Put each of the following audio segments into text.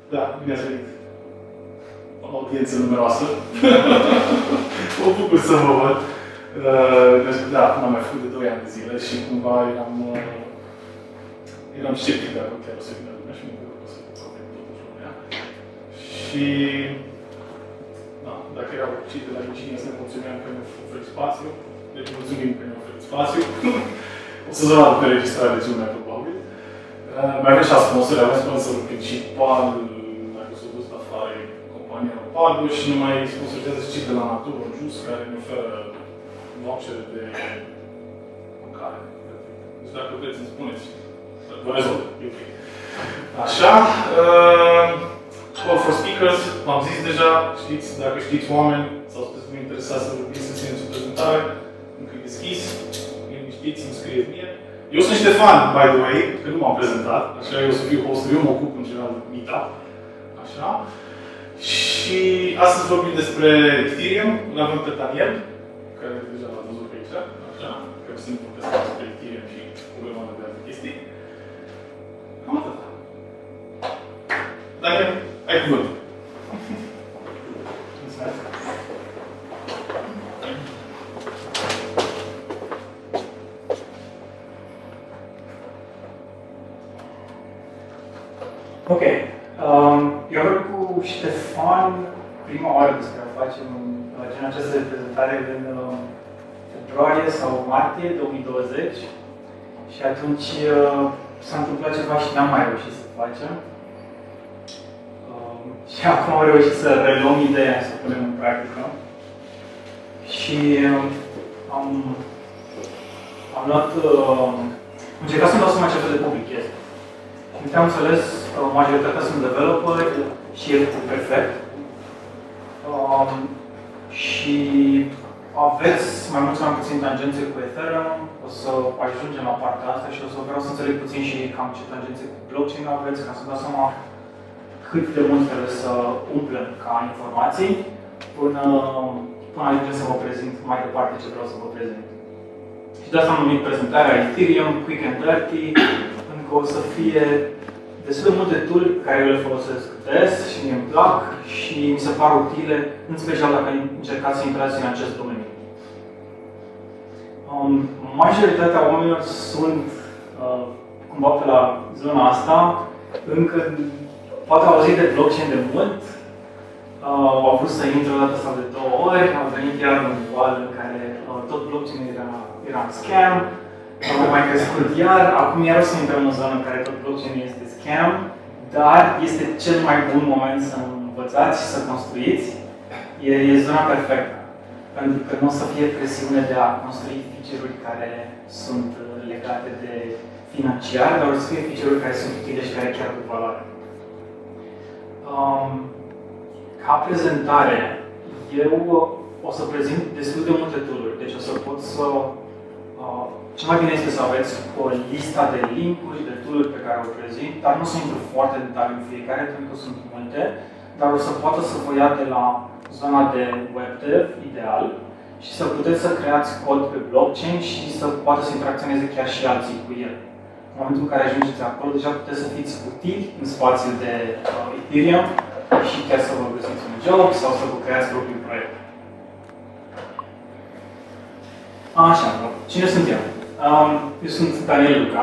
Da, bine ați venit. Am audiență numeroasă. Mă bucur să vă văd. Da, n-am mai făcut de 2 ani de zile și cumva eram sceptic dacă chiar o să vină lumea și mă bucur că o să vină totuși lumea. Și da, dacă erau cei de la Virginia să ne mulțumeam că ne oferit spațiu, deci mulțumim că ne oferit spațiu. O să vadă pe registrare regiunea probabil. Mai avem 6 sponsori, avem sponsorul principal, dacă s-a dus la afară, compania Leopardo și ne mai sponsorizează și cei de la Natură Just, care ne oferă vouchere de mâncare. Deci dacă vreți să-mi spuneți, vă rezolv, e ok. Așa, Call for Speakers, v-am zis deja, știți, dacă știți oameni sau sunteți mai interesați să vorbiți, să țineți o prezentare, încă e deschis, știți, îmi scrieți mie. Eu sunt Ștefan, by the way, că nu m-am prezentat, așa eu o să fiu hostul, eu mă ocup în general de meetup, așa. Și astăzi vorbim despre Ethereum, îl avem pe Daniel, care deja l-ați văzut pe aici, așa, că să ne vorbesc despre Ethereum și o grămadă de alte chestii. Cam atât. Daniel, ai cuvântul. Mulțumesc. Ok. Eu vreau cu Ștefan prima oară despre a face genul această prezentare în februarie sau martie 2020 și atunci s-a întâmplat ceva și n-am mai reușit să facem. Și acum am reușit să reluăm ideea, să o punem în practică. Și am încercat să-mi dau seama ce fel de public este. Din ce am înțeles, majoritatea sunt developeri și e perfect. Și aveți mai mult sau mai puțin tangențe cu Ethereum. O să ajungem la partea asta și o să vreau să înțeleg puțin și cam ce tangențe cu blockchain aveți, ca să dau seama cât de mult trebuie să umplem ca informații până ajungem să vă prezint mai departe ce vreau să vă prezint. Și de asta am numit prezentarea Ethereum Quick and Dirty, pentru că o să fie destul de multe tool care eu le folosesc des și mi-mi plac și mi se par utile, în special dacă încercați să intrați în acest domeniu. Majoritatea oamenilor sunt cumva pe la zona asta, încă poate au auzit de blockchain de mult, au vrut să intre o dată sau de 2 ori, au venit iar un val în care tot blockchain era un scam, au mai crescut iar, acum iar o să intrăm în zonă în care tot blockchain este scam, dar este cel mai bun moment să învățați și să construiți. E zona perfectă, pentru că nu o să fie presiune de a construi feature-uri care sunt legate de financiar, dar o să fie feature-uri care sunt utile și care chiar aduc valoare. Ca prezentare, eu o să prezint destul de multe tool-uri, deci o să pot să... Ce mai bine este să aveți o listă de link-uri, de tool-uri pe care o prezint, dar nu o să intru foarte în detaliu în fiecare, pentru că sunt multe, dar o să poată să vă ia de la zona de web dev, ideal, și să puteți să creați cod pe blockchain și să poată să interacționeze chiar și alții cu el. În momentul în care ajungeți acolo, deja puteți să fiți utili în spațiul de Ethereum și chiar să vă găsiți un job sau să vă creați propriul proiect. Așa, cine sunt eu? Eu sunt Daniel Luca.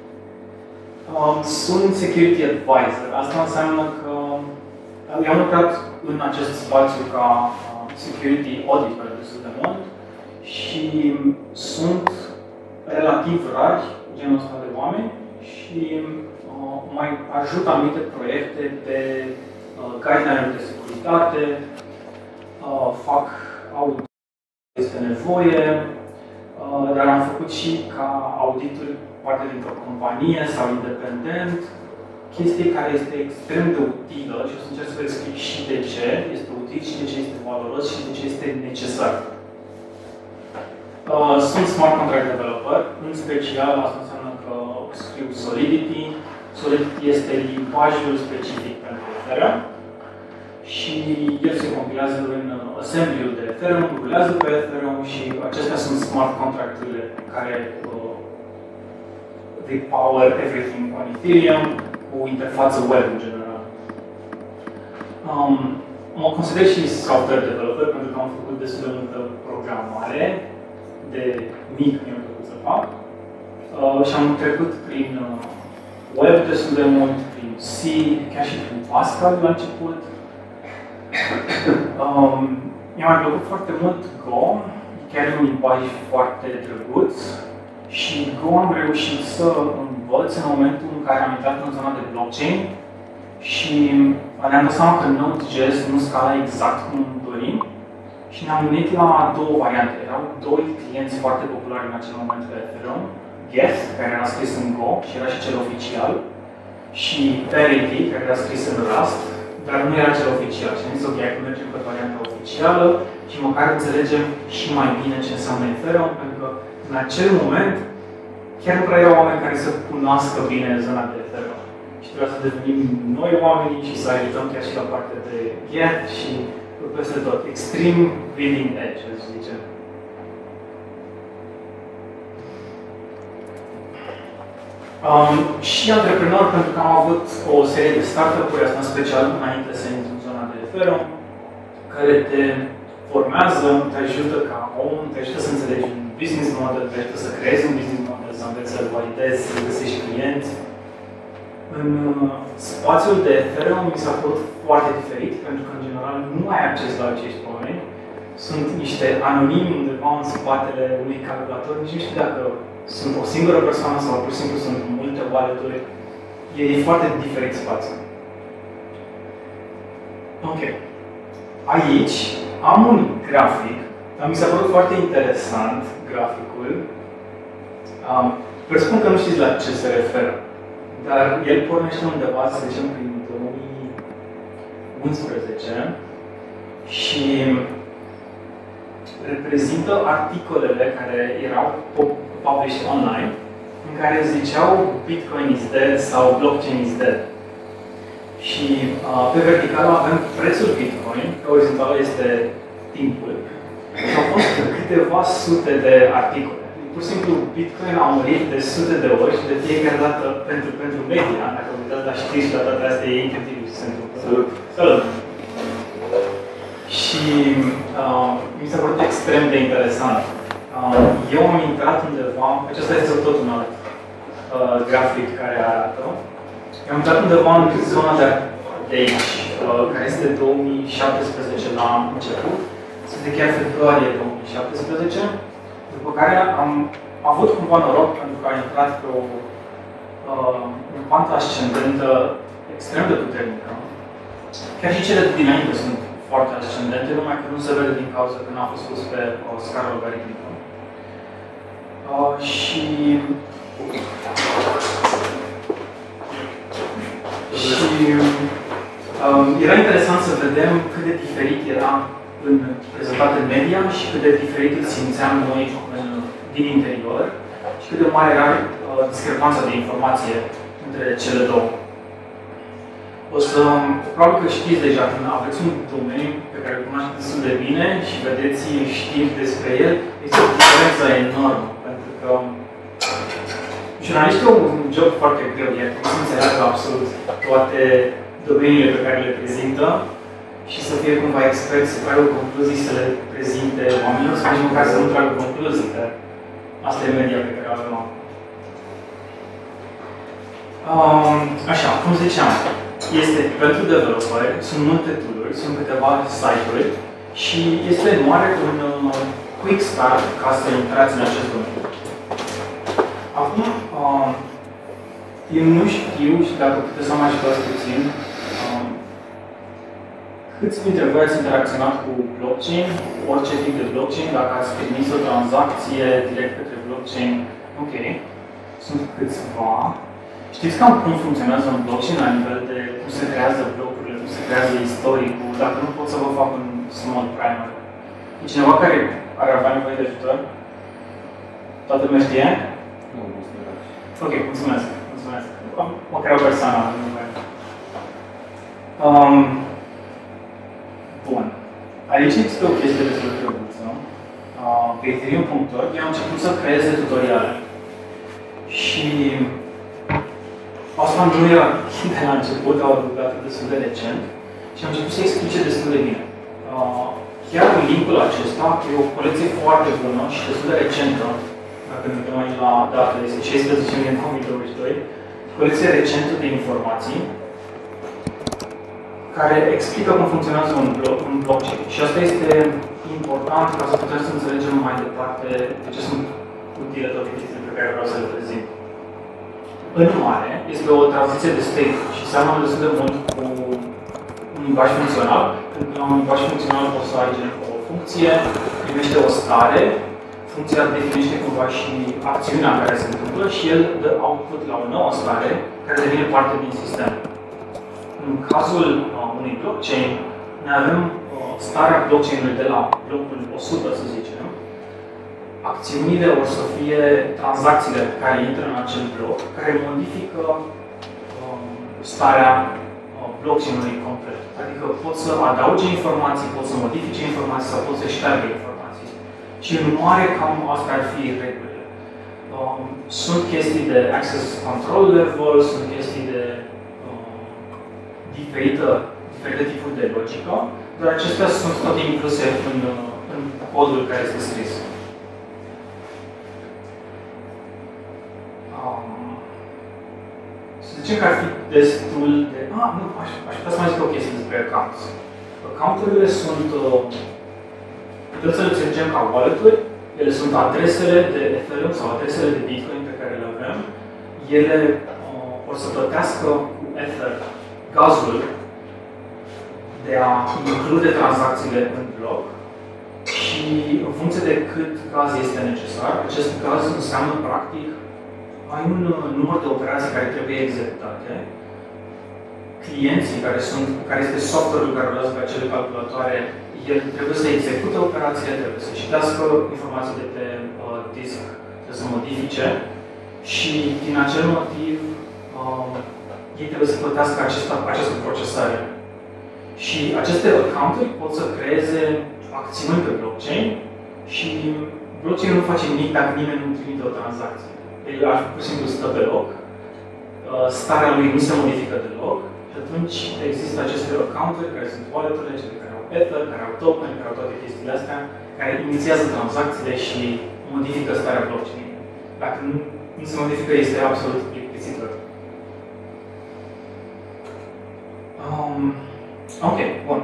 Sunt Security Advisor. Asta înseamnă că eu am lucrat în acest spațiu ca Security Auditor destul de mult și sunt relativ rari genul ăsta de oameni și mai ajut anumite proiecte pe guideline-uri de securitate, fac audit este nevoie, dar am făcut și ca audituri parte dintr-o companie sau independent, chestie care este extrem de utilă și o să încerc să vă explic și de ce este util și de ce este valoros și de ce este necesar. Sunt smart contract developer, în special asta înseamnă că scriu Solidity. Solidity este limbajul specific pentru Ethereum și el se compilează în assembly-ul de Ethereum, rulează pe Ethereum și acestea sunt smart contracturile care they power everything on Ethereum cu interfață web în general. mă consider și software developer pentru că am făcut destul de multă programare, de mic mi-a plăcut să fac. Și am trecut prin web destul de mult, prin C, chiar și prin Pascal la început. Mi-a mai plăcut foarte mult Go, chiar e un limbaj foarte drăguț. Și Go am reușit să învăț în momentul în care am intrat în zona de blockchain și ne-am dat seama că Node.js nu scala exact cum dorim și ne-am gândit la două variante. Erau doi clienți foarte populari în acel moment pe Ethereum, Geth, care era scris în Go și era și cel oficial, și Parity, care era scris în Rust, dar nu era cel oficial. Și am zis, ok, hai că mergem pe varianta oficială și măcar înțelegem și mai bine ce înseamnă Ethereum, pentru că în acel moment chiar nu prea erau oameni care să cunoască bine zona de Ethereum. Și trebuia să devenim noi oamenii și să ajutăm chiar și la partea de Geth și peste tot. Extreme bleeding edge, aș zice. Și antreprenor, pentru că am avut o serie de startup-uri, asta în special înainte să intru în zona de Ethereum, care te formează, te ajută ca om, te ajută să înțelegi un business model, te ajută să creezi un business model, să înveți să-l validezi, să găsești clienți. În spațiul de Ethereum mi s-a părut foarte diferit, pentru că, în general, nu ai acces la acești oameni. Sunt niște anonimi undeva în spatele unui calculator, nici nu știu dacă sunt o singură persoană sau pur și simplu sunt multe wallet-uri. E foarte diferit spațiul. Ok. Aici am un grafic, dar mi s-a părut foarte interesant graficul. Presupun că nu știți la ce se referă, dar el pornește undeva, să zicem, prin 2011 și reprezintă articolele care erau published online, în care ziceau Bitcoin is dead sau Blockchain is dead. Și pe verticală avem prețul Bitcoin, pe orizontală este timpul. Și au fost câteva sute de articole. Pur și simplu, Bitcoin a murit de sute de ori și de fiecare dată pentru media. Dacă vă uitați la știri și la toate astea, e incredibil ce se întâmplă. Salut! Salut! Și mi s-a părut extrem de interesant. Eu am intrat undeva, acesta este tot un alt grafic care arată. Eu am intrat undeva în zona de aici, care este 2017 la început, este chiar februarie 2017, după care am avut cumva noroc pentru că a intrat pe o pantă ascendentă extrem de puternică. Chiar și cele dinainte sunt foarte ascendente, numai că nu se vede din cauza că n-a fost pus pe o scară logaritmică. Și era interesant să vedem cât de diferit era prezentat în media și cât de diferit îl simțeam noi din interior și cât de mare era discrepanța de informație între cele două. Probabil că știți deja, când aveți un domeniu pe care îl cunoașteți destul de bine și vedeți știri despre el, este o diferență enormă, pentru că jurnaliștii au un job foarte greu, iar trebuie să înțeleagă absolut toate domeniile pe care le prezintă și să fie cumva experți, să tragă concluzii, să le prezinte oamenilor, sau nici măcar să nu tragă concluzii, că asta e media pe care o avem acum. Așa, cum ziceam, este pentru developeri, sunt multe tool-uri, sunt câteva site-uri și este în mare un quick start ca să intrați în acest domeniu. Acum, eu nu știu și dacă puteți să mă ajutați puțin, câți dintre voi ați interacționat cu blockchain, orice tip de blockchain, dacă ați trimis o tranzacție direct către blockchain, ok, sunt câțiva. Știți cam cum funcționează un blockchain la nivel de cum se creează blocurile, cum se creează istoricul, dacă nu pot să vă fac un small primer. E cineva care ar avea nevoie de ajutor? Toată lumea știe? Nu, mulțumesc. Ok, mulțumesc. Mulțumesc. Măcar o persoană. Bun. Aici există o chestie destul de drăguță. Pe Ethereum.org eu am început să creeze tutoriale. Și asta nu era de la început, au adăugat destul de recent. și am început să explice destul de bine. Chiar linkul acesta e o colecție foarte bună și destul de recentă. Dacă ne uităm aici la dată, este 16 iunie 2022, colecție recentă de informații care explică cum funcționează un blockchain. Și asta este important ca să putem să înțelegem mai departe de ce sunt utile toate chestiile pe care vreau să le prezint. În mare, este o tranziție de state și seamănă destul de mult cu un limbaj funcțional. Pentru că la un limbaj funcțional poți să ai o funcție, primește o stare, funcția definește cumva și acțiunea care se întâmplă și el dă output la o nouă stare care devine parte din sistem. În cazul unui blockchain, ne avem starea blockchain-ului de la blocul 100, să zicem. Acțiunile or să fie tranzacțiile care intră în acel bloc, care modifică starea blockchain-ului complet. Adică pot să adauge informații, pot să modifice informații sau pot să șteargă informații. Și în mare, cam astea ar fi regulile. Sunt chestii de access control level, sunt chestii de diferite tipuri de logică, dar acestea sunt toate incluse în codul care este scris. Să zicem că ar fi destul de... nu, aș putea să mai zic o chestie despre accounts. Account-urile sunt... putem să le înțelegem ca wallet-uri, ele sunt adresele de Ethereum sau adresele de Bitcoin pe care le avem. Ele or să plătească cu Ether gazul de a include tranzacțiile în bloc și în funcție de cât gaz este necesar, acest gaz înseamnă practic ai un număr de operații care trebuie executate. Clienții care este software-ul care rulează pe acele calculatoare, el trebuie să execute operațiile, trebuie să citească informații de pe disk, trebuie să modifice și din acel motiv ei trebuie să plătească această procesare. Și aceste account-uri pot să creeze acțiuni pe blockchain și blockchain nu face nimic dacă nimeni nu trimite o tranzacție. El ar fi pur și simplu stă pe loc, starea lui nu se modifică deloc și atunci există aceste account-uri care sunt wallet-urile, cele care au Ether, care au token, care au toate chestiile astea, care inițiază tranzacțiile și modifică starea blockchain. Dacă nu se modifică, este absolut plictisitor. Ok, bun.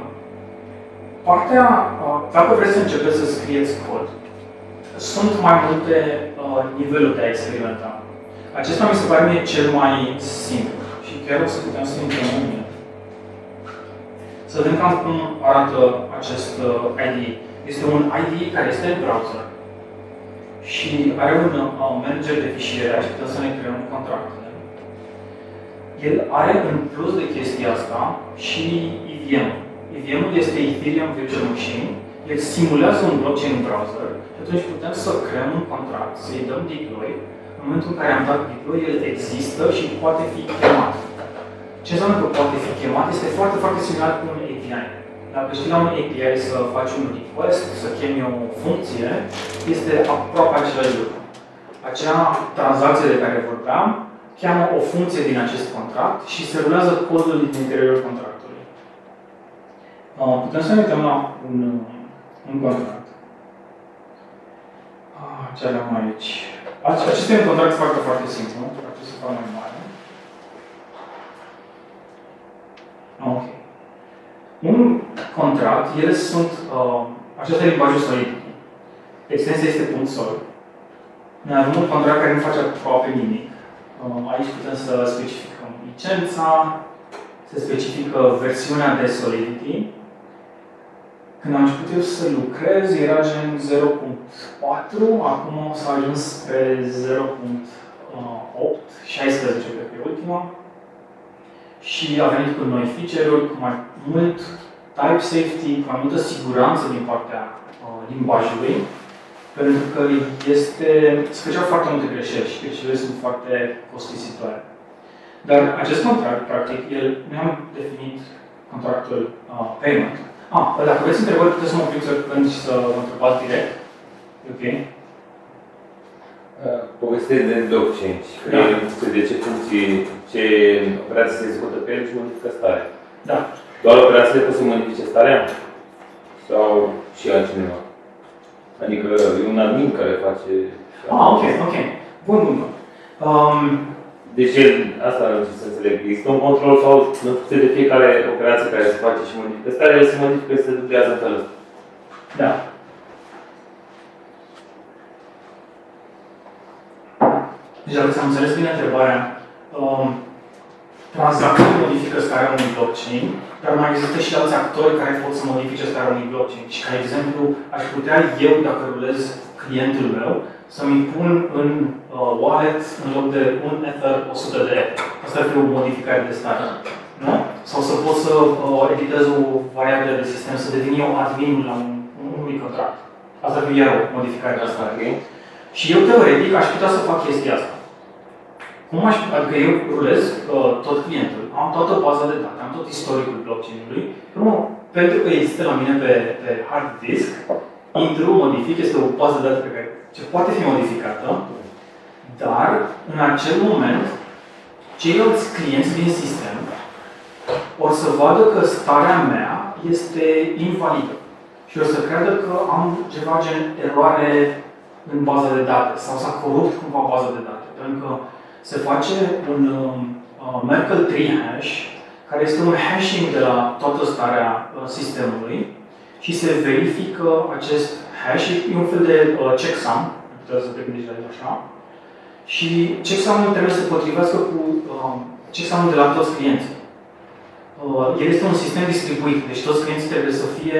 Dacă vreți să începeți să scrieți cod, sunt mai multe niveluri de a experimenta. Acesta mi se pare mie cel mai simplu și chiar o să putem să intrăm în el. Să vedem cam cum arată acest IDE. Este un IDE care este în browser și are un manager de fișiere, aici putem să ne creăm contractele. El are în plus de chestia asta și EVM. EVM-ul este Ethereum Virtual Machine. El simulează un blockchain în browser și atunci putem să creăm un contract, să-i dăm deploy. În momentul în care am dat deploy, el există și poate fi chemat. Ce înseamnă că poate fi chemat este foarte, foarte similar cu un API. Dacă știi la un API să faci un request, să chemi o funcție, este aproape același lucru. Acea tranzacție de care vorbeam cheamă o funcție din acest contract și se rulează codul din interiorul contractului. Putem să ne uităm la un contract. Ce avem aici? Acesta e un contract foarte, foarte simplu. Ar trebui să fac mai mare. Ok. Un contract, ele sunt... acesta e limbajul Solidity. Extensia este .sol. Noi avem un contract care nu face aproape nimic. Aici putem să specificăm licența, se specifică versiunea de Solidity. Când am început eu să lucrez, era gen 0.4, acum s-a ajuns spre 0.8, 16 cred că e ultima. Și a venit cu noi feature-uri, cu mai mult type safety, cu mai multă siguranță din partea limbajului. Pentru că se făceau foarte multe greșeli și greșelile sunt foarte costisitoare. Dar acest contract, practic, noi am definit contractul payment. Dacă vreți întrebări, puteți să mă opriți oricând și să mă întrebați direct. Ok? Povestea de blockchain și că de ce funcții, ce operații se execută pe el și modifică starea. Da. Doar operațiile pot să modifice starea? Sau și altcineva? Adică e un admin care face... Ok. Bun. Deci asta nu știu să înțeleg. Există un control sau în funcție de fiecare operație care se face și modifică starea, el se modifică, se dublează în felul ăsta. Da. Deci dacă ți-am înțeles bine întrebarea, tranzacțiile modifică starea unui blockchain, dar mai există și alți actori care pot să modifice starea unui blockchain. Și ca exemplu, aș putea eu, dacă rulez clientul meu, să-mi impun în wallet, în loc de un Ether, 100 de Ether. Asta ar fi o modificare de stare. Nu? Sau să pot să editez o variabilă de sistem, să devin eu admin la unui contract. Asta ar fi iar o modificare de stare. Okay. Și eu, teoretic, aș putea să fac chestia asta. Adică eu rulez tot clientul, am toată baza de date, am tot istoricul blockchain-ului, pentru că există la mine pe hard disk, intru, modific, este o bază de date ce poate fi modificată, dar în acel moment, ceilalți clienți din sistem or să vadă că starea mea este invalidă și o să creadă că am ceva gen eroare în baza de date sau s-a corupt cumva baza de date. Pentru că se face un Merkle tree hash, care este un hashing de la toată starea sistemului și se verifică acest hash, e un fel de checksum, puteți să te gândiți la el așa, și checksum-ul trebuie să se potrivească cu checksum-ul de la toți clienții. El este un sistem distribuit, deci toți clienții trebuie să fie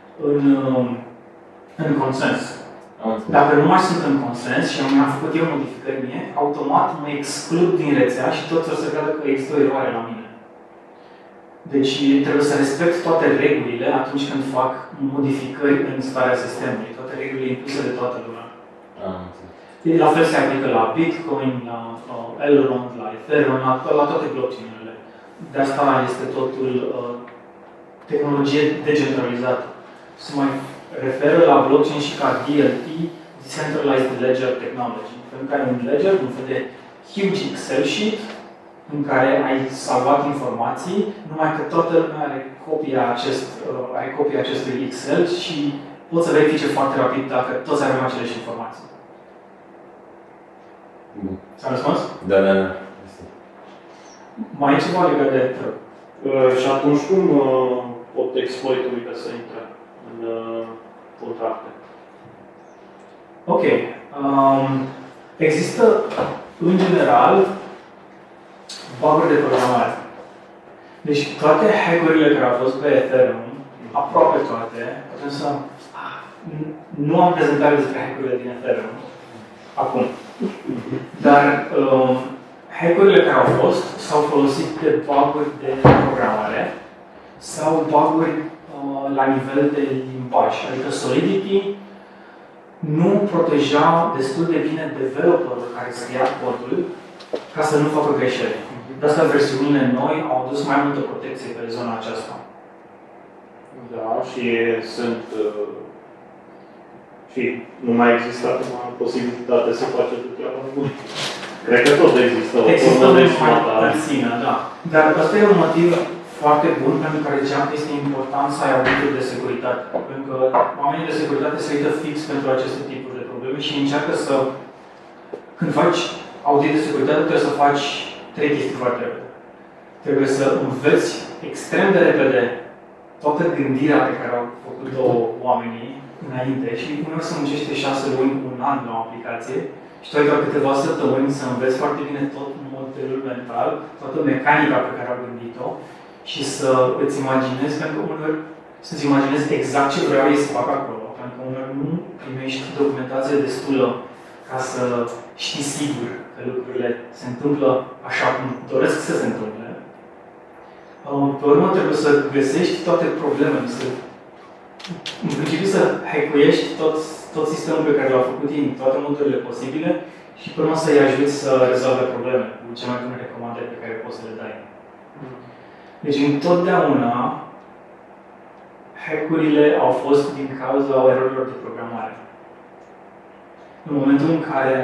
în consens. Dacă nu mai sunt în consens și am făcut eu modificări mie, automat mă exclud din rețea și toți o să creadă că există o eroare la mine. Deci trebuie să respect toate regulile atunci când fac modificări în starea sistemului, toate regulile impuse de toată lumea. La fel se aplică la Bitcoin, la Elrond, la Ethereum, la toate blockchain-urile. De asta este totul tehnologie decentralizată. Se mai referă la blockchain și ca DLT, Decentralized Ledger Technology. Pentru că ai un ledger, un fel de huge Excel sheet, în care ai salvat informații, numai că toată lumea are copia acestui Excel și poți să verifice foarte rapid dacă toți avem aceleași informații. S-a răspuns? Da. Mai e ceva legat de... Și atunci cum pot exploit-ul să intre în contracte? Ok. Există, în general, bug-uri de programare. Deci toate hack-urile care au fost pe Ethereum, aproape toate, putem să... Nu am prezentat despre hack-urile din Ethereum acum. Dar hack-urile care au fost s-au folosit de bug-uri de programare sau bug-uri la nivel de limbaj. Adică Solidity nu proteja destul de bine developerul care scria codul ca să nu facă greșeli. De asta versiunile noi au adus mai multă protecție pe zona aceasta. Da, și sunt... și nu mai există acum posibilitate să faceți treaba bună. Cred că tot există o formă de sine, da. Dar ăsta e un motiv foarte bun pentru care ziceam că este important să ai audituri de securitate. Pentru că oamenii de securitate se uită fix pentru aceste tipuri de probleme și încearcă să... Când faci audit de securitate, trebuie să faci 3 chestii foarte repede. Trebuie să înveți extrem de repede toată gândirea pe care au făcut-o oamenii înainte și uneori să muncește 6 luni, un an la o aplicație și tu ai doar câteva săptămâni să înveți foarte bine tot modelul mental, toată mecanica pe care au gândit-o și să îți imaginezi, pentru că uneori să-ți imaginezi exact ce vreau ei să facă acolo, pentru că uneori nu primești documentație destulă ca să știi sigur că lucrurile se întâmplă așa cum doresc să se întâmple. Pe urmă trebuie să găsești toate problemele, în principiu să hackuiești tot sistemul pe care l-au făcut ei, toate modurile posibile și pe urmă să-i ajuți să rezolve probleme cu cele mai bune recomandări pe care poți să le dai. Deci întotdeauna hackurile au fost din cauza erorilor de programare. În momentul în care,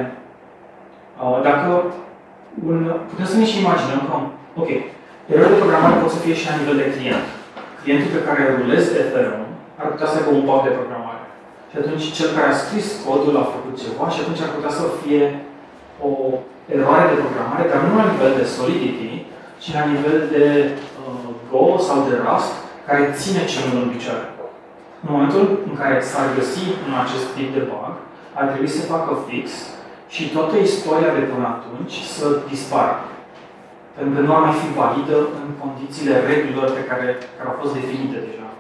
putem să ne și imaginăm că, ok, erorile de programare pot să fie și la nivel de client. clientul pe care rulezi Ethereum ar putea să aibă un bug de programare. Și atunci cel care a scris codul a făcut ceva și atunci ar putea să fie o eroare de programare, dar nu la nivel de Solidity, ci la nivel de Go sau de Rust, care ține celul în picioare. În momentul în care s-ar găsi în acest tip de bug, ar trebui să facă fix și toată istoria de până atunci să dispară. Pentru că nu ar mai fi validă în condițiile regulilor pe care au fost definite deja.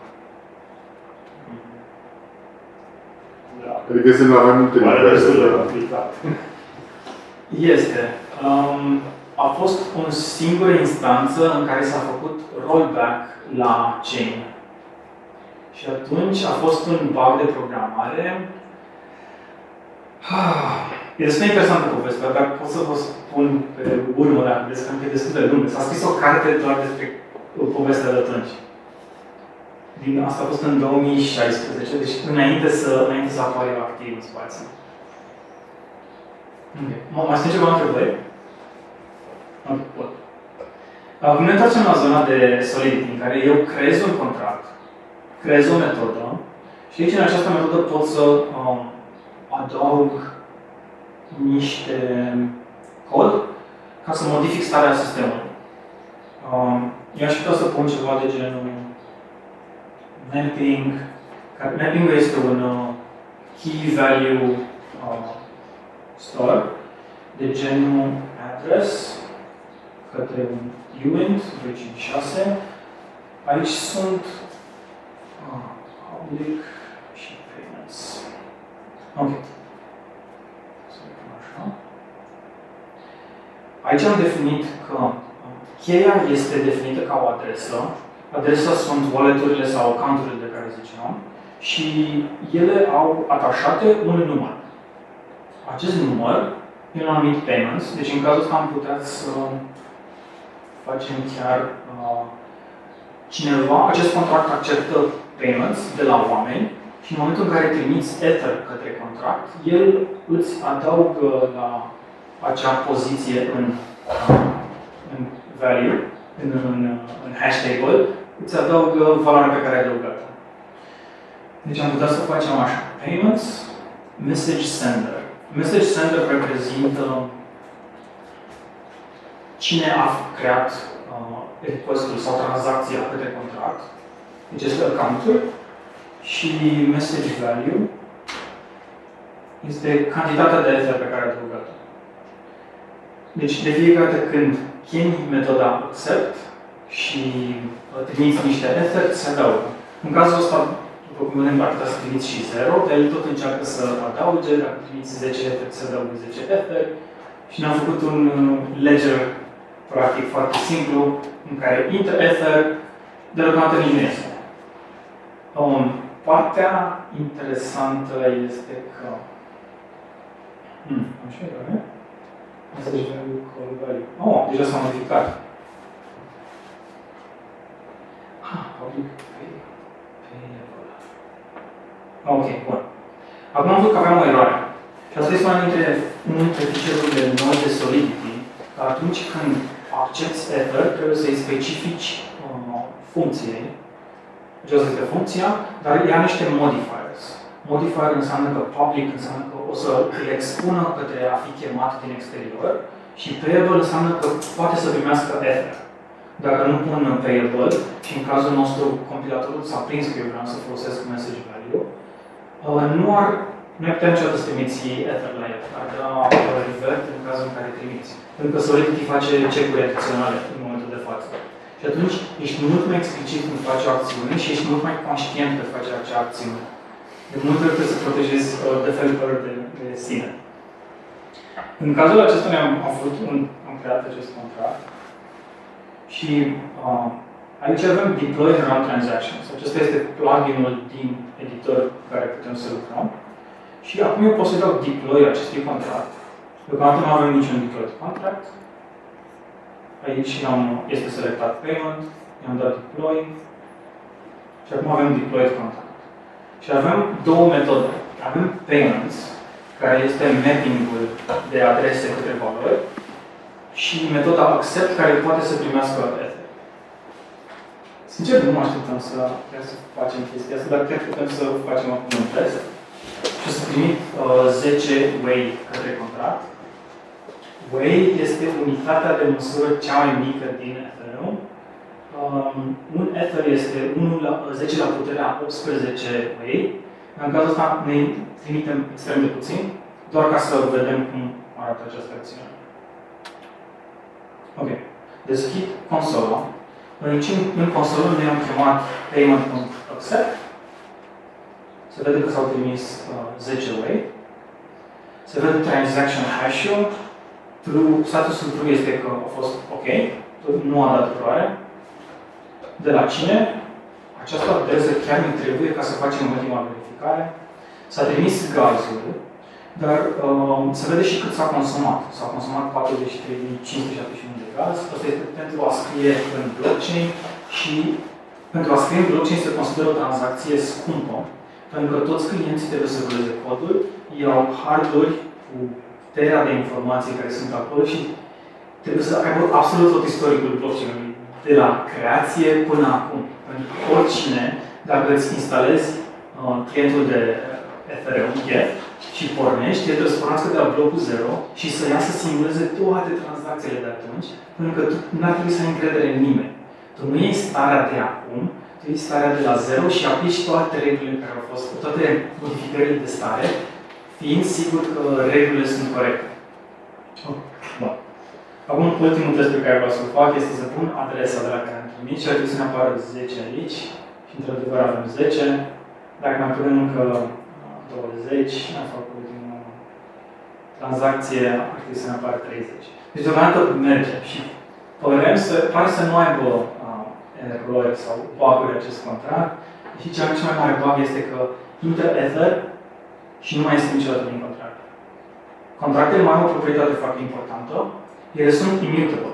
Da. Adică este la mai multe Pare destul de complicat. Este. A fost o singură instanță în care s-a făcut rollback la chain. Și atunci a fost un bug de programare. E destul de interesantă povestea, dar pot să vă spun pe urmă, dacă vreți, că e destul de lungă. S-a scris o carte doar despre povestea de atunci. Asta a fost în 2016, deci înainte să apară activ în spațiu. Okay. Mai sunt ceva întrebări? Acum ne întoarcem la zona de Solidity, în care eu creez un contract, creez o metodă și aici, în această metodă, pot să adaug niște cod ca să modific starea sistemului. Eu aș putea să pun ceva de genul mapping. Mapping-ul este un key value store de genul address către un uint 256. Aici sunt public și payments. Ok. Să vedem așa. Aici am definit că cheia este definită ca o adresă. Adresa sunt wallet-urile sau account-urile de care ziceam și ele au atașate un număr. Acest număr e un anumit payments, deci în cazul ăsta am putea să facem chiar cineva, acest contract acceptă payments de la oameni și în momentul în care trimiți Ether către contract, el îți adaugă la acea poziție în value, în hash table, îți adaugă valoarea pe care ai adăugat-o. Deci am putea să facem așa. Payments, message sender. Message sender reprezintă cine a creat request-ul sau tranzacția către contract. Deci este account-ul și message value este cantitatea de Ether pe care ai adăugat-o. Deci de fiecare dată când chemi metoda accept și trimiți niște Ether, se adaugă. În cazul ăsta, după cum vedem, ar putea să trimiți și 0, dar el tot încearcă să adauge, dacă trimiți 10 Ether, se adaugă 10 Ether. Și ne-am făcut un ledger practic foarte simplu, în care intră Ether, deocamdată nici nu este. Partea interesantă este că... Așa e, doamne? Message value, call value. Oh, deja s-a modificat. Public payable. Ok, bun. Acum am văzut că aveam o eroare. Și asta este unul dintre feature-urile noi de Solidity, că atunci când accepti Ether, trebuie să-i specifici funcției. Deci asta este funcția, dar ea niște modifiers. Modifier înseamnă că public înseamnă că o să îl expună către a fi chemat din exterior și payable înseamnă că poate să primească Ether. Dacă nu pun payable, și în cazul nostru compilatorul s-a prins că eu vreau să folosesc message value, nu ai putea niciodată să trimiți Ether la el, ar da revert în cazul în care trimiți. Pentru că Solidity face check-uri adiționale în momentul de față. Și atunci ești mult mai explicit când faci o acțiune și ești mult mai conștient că faci acea acțiune. De multe ori trebuie să protejezi developerul de sine. În cazul acesta am creat acest contract și aici avem deploy and run transactions. Acesta este plugin-ul din editor cu care putem să lucrăm. Și acum eu pot să dau deploy acestui contract. Deocamdată nu avem niciun deploy contract. Aici este selectat payment, i-am dat deploy și acum avem deployed contract. Și avem două metode. Avem payments, care este mapping-ul de adrese către valori, și metoda accept, care poate să primească Ether. Sincer, nu mă așteptăm să facem chestia asta, dar cred că putem să facem acum un test. Și o să trimit 10 Wei către contract. Wei este unitatea de măsură cea mai mică din Ethereum. Un Ether este 10 la puterea 18 Wei. În cazul ăsta ne trimitem extrem de puțin, doar ca să vedem cum arată această acțiune. Ok. Deschid consola. În consolă noi am chemat payment.accept. Se vede că s-au trimis 10 Wei. Se vede transaction hash-ul. Statusul true este că a fost ok, nu a dat eroare. De la cine? Această adresă chiar ne trebuie ca să facem ultima verificare. S-a trimis gazul, dar se vede și cât s-a consumat. S-a consumat 43.571 de gaz. Asta este pentru a scrie în blockchain și pentru a scrie în blockchain se consideră o tranzacție scumpă, pentru că toți clienții trebuie să vădeze codul, iau harduri cu tera de informații care sunt acolo și trebuie să aibă absolut tot istoricul blockchain-ului, de la creație până acum. Pentru că oricine, dacă îți instalezi clientul de Ethereum, Geth, și pornești, el trebuie să pornească de la blocul 0 și să ia să simuleze toate tranzacțiile de atunci, pentru că tu n-ar trebui să ai încredere în nimeni. Tu nu iei starea de acum, tu iei starea de la 0 și aplici toate regulile care au fost, toate modificările de stare, fiind sigur că regulile sunt corecte. Bun. Acum, ultimul test pe care vreau să-l fac este să pun adresa de la care am trimis și ar trebui să ne apară 10 aici și într-adevăr avem 10. Dacă mai punem încă 20, am făcut ultimul tranzacție, ar trebui să ne apară 30. Deci deocamdată merge și pare să nu aibă erori sau bug-uri acest contract. Și cea mai mare bug este că intră Ether și nu mai este niciodată din contract. Contractele mai au o proprietate foarte importantă. Ele sunt immutable.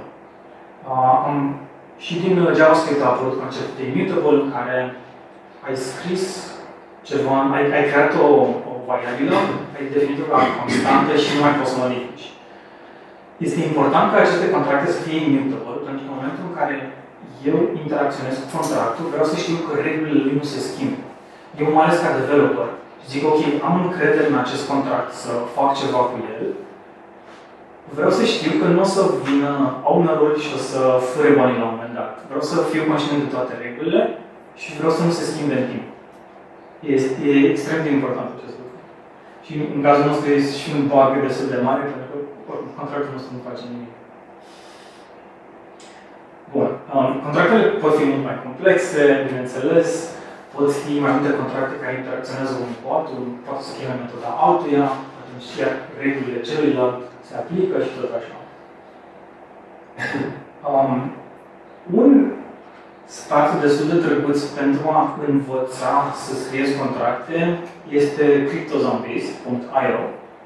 Și din JavaScript a apărut conceptul de immutable, în care ai scris ceva, ai creat o variabilă, ai definit-o ca constantă și nu mai poți să modifici. Este important ca aceste contracte să fie immutable, pentru că în momentul în care eu interacționez cu contractul, vreau să știu că regulile lui nu se schimbă. Eu, mai ales ca developer, zic, ok, am încredere în acest contract să fac ceva cu el, vreau să știu că nu o să vină ownerul și o să fure banii la un moment dat. Vreau să fiu conștient de toate regulile și vreau să nu se schimbe în timp. E extrem de important acest lucru. Și în cazul nostru este și un bug destul de mare, pentru că contractul nostru nu face nimic. Bun. Contractele pot fi mult mai complexe, bineînțeles. Pot fi mai multe contracte care interacționează unul cu altul, poate să cheme metoda altuia, atunci chiar regulile celuilalt se aplică și tot așa. Un spațiu destul de drăguț pentru a învăța să scrieți contracte este CryptoZombies.io.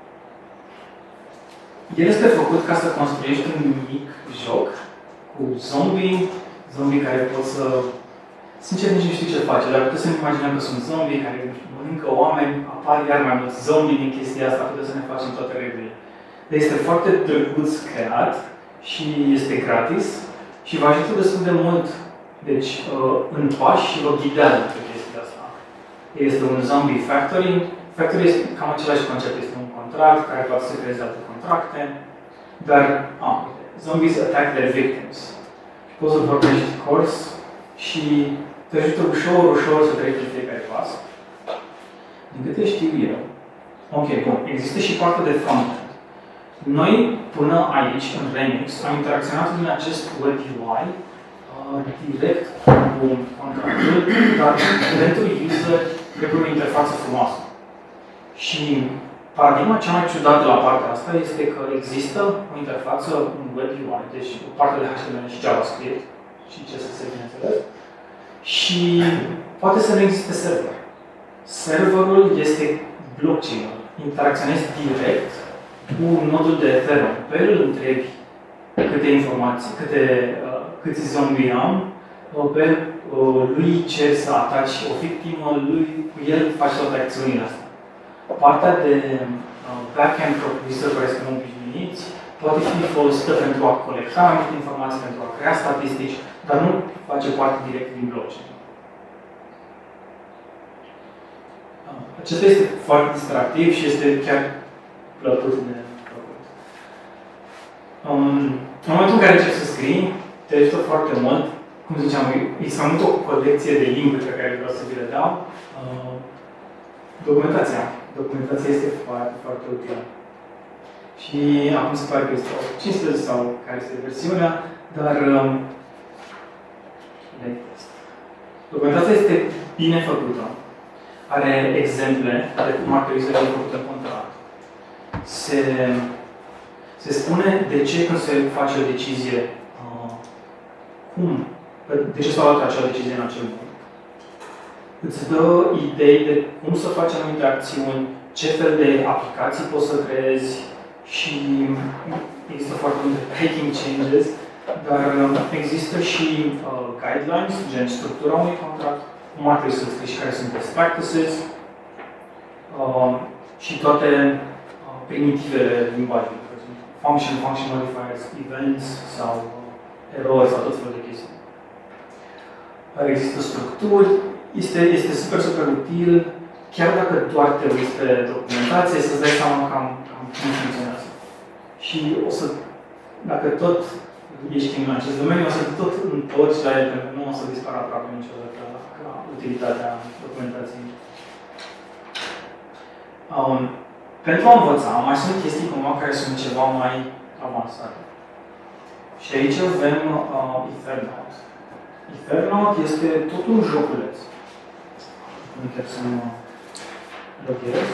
El este făcut ca să construiești un mic joc cu zombie care pot să... Sincer, nici nu știu ce face, dar putem să ne imaginăm că sunt zombie care mănâncă oameni, apar iar mai mulți zombie din chestia asta, putem să ne facem toate regulile. Dar este foarte drăguț creat și este gratis și vă ajută destul de mult, deci, în pași și vă ghidează pe chestia asta. Este un zombie factory. Factory este cam același concept, este un contract care poate să creeze alte contracte, dar, zombies attack their victims. Poți să vorbești curs și te ajută ușor să treci de fiecare pas. Din câte știu eu, ok, bun, există și partea de frontend. Noi, până aici, în Remix, am interacționat în acest web UI direct cu contractul, dar pentru user trebuie o interfață frumoasă. Și paradigma cea mai ciudată la partea asta este că există o interfață în web UI, deci o parte de HTML și JavaScript și CSS, bineînțeles, și poate să nu existe server. Serverul este blockchain-ul. Interacționezi direct cu nodul de Ethereum. Pe el îl întrebi câte informații, câți zombie am, pe lui cer să ataci o victimă, cu el faci toate acțiunile astea. Partea de backend propriu-zis care sunt obișnuiți poate fi folosită pentru a colecta mai multe informații, pentru a crea statistici, dar nu face parte direct din blockchain. Acesta este foarte distractiv și este chiar plăcut de făcut. În momentul în care începi să scrii, te ajută foarte mult. Cum ziceam, este mai mult o colecție de linkuri pe care vreau să vi le dau. Documentația. Documentația este foarte, foarte utilă. Și acum se pare că este 15 sau care este versiunea, dar documentația este bine făcută. Are exemple de cum ar trebui să fie făcută în contract. Se spune de ce când se face o decizie, de ce s-a luat acea decizie în acel moment. Îți dă idei de cum să faci anumite acțiuni, ce fel de aplicații poți să creezi și există foarte multe breaking changes, dar există și guidelines, gen structura unui contract, cum ar trebui să scrii și care sunt best practices și toate primitivele limbajului, function modifiers, events sau erori sau tot felul de chestii. Există structuri, este super, super util, chiar dacă doar te uiți pe documentație, să-ți dai seama cam cum funcționează. Și o să, dacă tot ești în acest domeniu, o să te tot întorci la el, pentru că nu o să dispară aproape niciodată ca utilitatea documentației. Pentru a învăța, mai sunt chestii cumva care sunt ceva mai avansate. Și aici avem Ethernaut. Ethernaut este tot un joculeț. Încerc să mă loghez.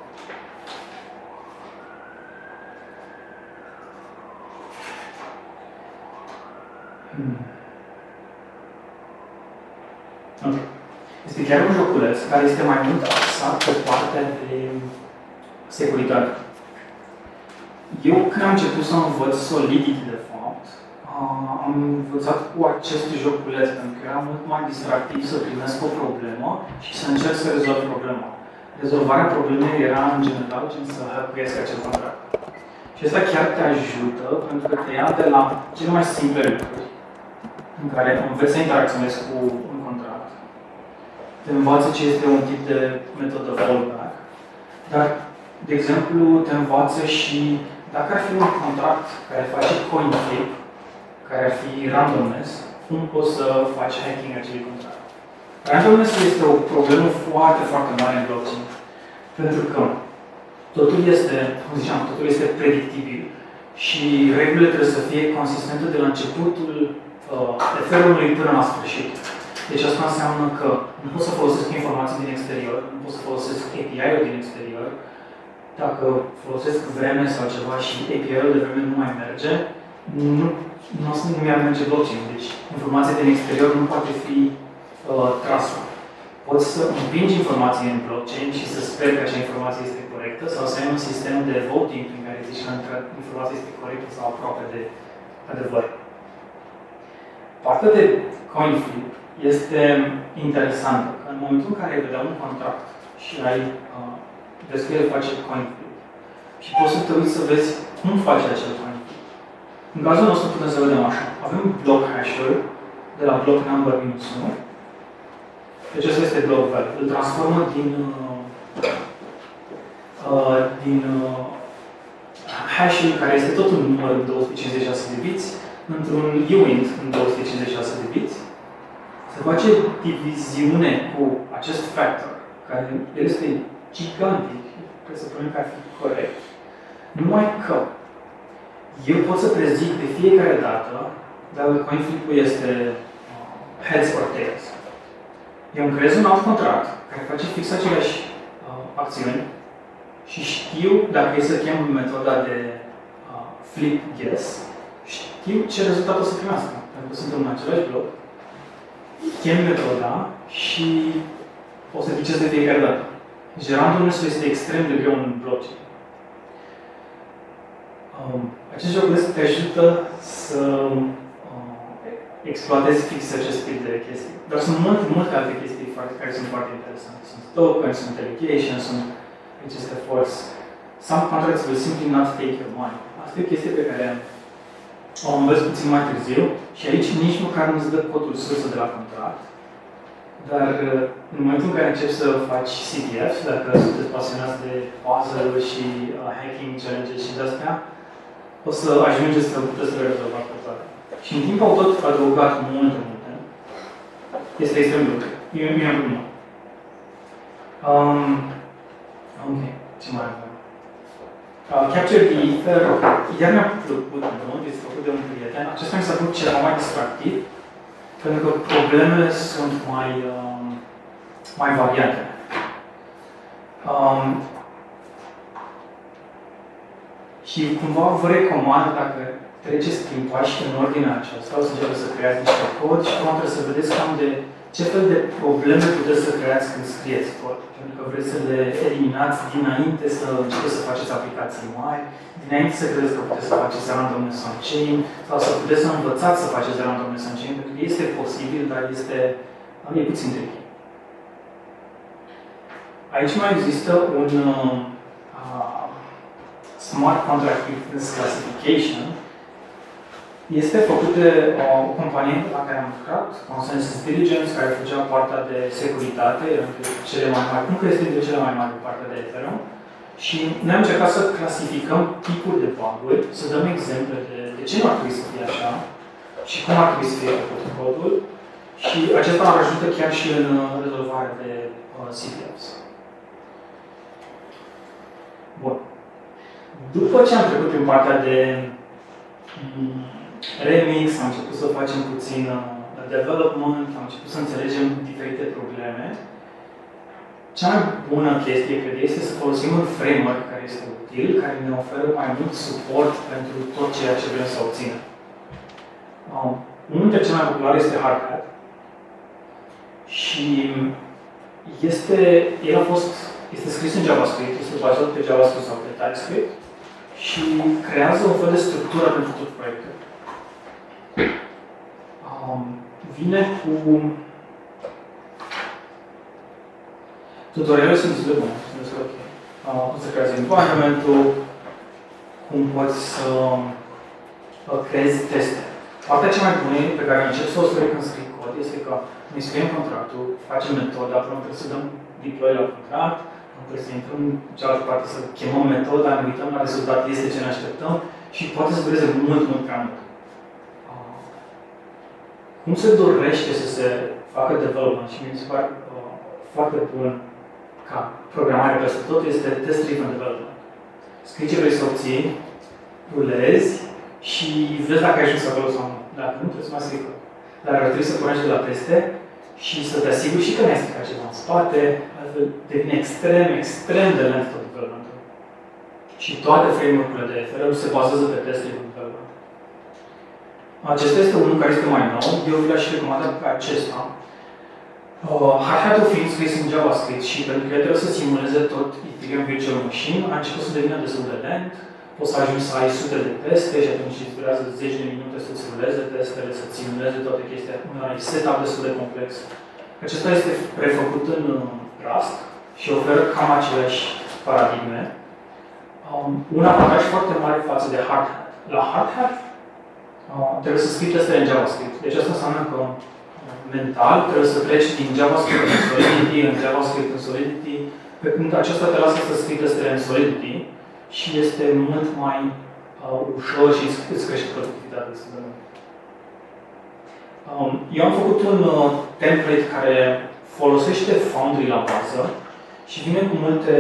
Okay. Este chiar un joculeț care este mai mult axat pe partea de securitate. Eu, când am început să învăț Solidity, de fapt, am învățat cu acest joculeț, pentru că era mult mai distractiv să primesc o problemă și să încerc să rezolv problema. Rezolvarea problemei era, în general, gen să hackuiesc acel contract. Și asta chiar te ajută, pentru că te ia de la cele mai simple lucruri, în care înveți să interacționezi cu un contract. Te învață ce este un tip de metodă fallback, dar, de exemplu, te învață și dacă ar fi un contract care face coin flip, care ar fi randomness, cum poți să faci hacking acelui contract. Randomness este o problemă foarte, foarte mare în blockchain. Pentru că totul este, cum ziceam, totul este predictibil și regulile trebuie să fie consistente de la începutul eferului până la sfârșit. Deci asta înseamnă că nu pot să folosesc informații din exterior, nu pot să folosesc API-ul din exterior. Dacă folosesc vreme sau ceva și API-ul de vreme nu mai merge, nu mi-ar merge blockchain. Deci informația din exterior nu poate fi trasă. Poți să împingi informații în blockchain și să speri că acea informație este corectă sau să ai un sistem de voting prin care zici că informația este corectă sau aproape de adevăr. Partea de coin flip este interesantă. Că în momentul în care ai vedea un contract și vezi că el face coin flip și poți să te uiți să vezi cum face acel coin flip. În cazul nostru putem să vedem așa. Avem block hash-ul de la block number -1. Deci acesta este block value. Îl transformă din hash-ul care este tot un număr în 256 de bits într-un uint în 256 de bits. Se face diviziune cu acest factor, care este gigantic, presupunem că ar fi corect. Numai că eu pot să prezic de fiecare dată dacă coin flip-ul este heads or tails. Eu îmi creez un alt contract care face fix aceleași acțiuni și știu, dacă e să chem metoda de flip guess, știu ce rezultat o să primească. Pentru că sunt în același bloc, chem metoda și o să ghicesc de fiecare dată. Deci randomness este extrem de greu în blockchain. Acest joculeț te ajută să exploatezi fix acest tip de chestii. Dar sunt multe alte chestii care sunt foarte interesante. Sunt tokens, sunt allocation, sunt aceste force. Some contracts will simply not take your money. Asta Asta e o chestie pe care o învăț puțin mai târziu și aici nici măcar nu-ți dă codul sursă de la contract. Dar în momentul în care începi să faci CTF, dacă sunteți pasionați de puzzle și hacking challenges și de-astea, o să ajungeți să puteți să le rezolvați pe toate. Și în timp au tot adăugat multe. Este extrem de lucru. Mi-am glumă. Ok, ce mai avem? Capture the Ether, iar mi-a plăcut mult, este făcut de un prieten. Acesta mi s-a făcut ceva mai distractiv, pentru că problemele sunt mai variate. Și cumva vă recomand, dacă treceți prin pași în ordinea aceasta, o să începeți să creați niște cod și acum trebuie să vedeți cam de ce fel de probleme puteți să creați când scrieți cod. Pentru că vreți să le eliminați dinainte să începeți să faceți aplicații mari, dinainte să credeți că puteți să faceți randomness on chain, sau să puteți să învățați să faceți randomness on chain, pentru că este posibil, dar e puțin tricky. Aici mai există un Smart Contract Classification. Este făcut de o companie la care am lucrat, Consensus Diligence, care făcea partea de securitate, cele mai mari, nu că este dintre cele mai mari partea de Ethereum. Și noi am încercat să clasificăm tipuri de bug-uri, să dăm exemple de ce nu ar trebui să fie așa și cum ar trebui să fie făcut codul. Și acesta ar ajută chiar și în rezolvarea de CTFs. Bun. După ce am trecut prin partea de remix, am început să facem puțin development, am început să înțelegem diferite probleme. Cea mai bună chestie, cred, este să folosim un framework care este util, care ne oferă mai mult suport pentru tot ceea ce vrem să obținem. Unul dintre cele mai populare este Hardhat. Și este scris în JavaScript, este bazat pe JavaScript sau pe TypeScript și creează un fel de structură pentru tot proiectul. Vine cu tutorialele sunt destul de bune, sunt destul de ok. Poți să creezi environment-ul, cum poți să creezi teste. Partea cea mai bună pe care încep să o scriu când scriu cod este că ne scriem contractul, facem metoda, apoi trebuie să dăm deploy la contract, trebuie să intrăm în cealaltă parte să chemăm metoda, ne uităm la rezultat, este ce ne așteptăm și poate să dureze mult prea mult. Cum se dorește să se facă development și mi se pare foarte bun ca programare peste tot este test-driven development. Scrii ce vrei să obții, rulezi și vezi dacă ai ajuns acolo sau nu. Dacă nu, trebuie să mai scrii. Dar ar trebui să pornești de la teste și să te asiguri și că nu ai stricat ceva în spate, altfel devine extrem de lent tot developmentul. Și toate framework-urile de Ethereum se bazează pe test-driven development. Acesta este unul care este mai nou, eu vi-l-aș recomanda pe acesta. Hardhat-ul fiind scris în JavaScript și pentru că trebuie să simuleze tot Ethereum Virtual Machine, a început să devină destul de lent. Poți să ajungi să ai sute de teste și atunci îți durează 10 de minute să-ți ruleze testele, să simuleze toate chestia. Un setup destul de complex. Acesta este prefăcut în Rust și oferă cam aceleași paradigme. Un avantaj foarte mare față de Hardhat. La Hardhat trebuie să scrii testele în JavaScript. Deci asta înseamnă că mental trebuie să treci din JavaScript în Solidity, în JavaScript în Solidity, pe când acesta te lasă să scrii testele în Solidity și este mult mai ușor și îți crește productivitatea destul de mult. Eu am făcut un template care folosește Foundry la bază și vine cu multe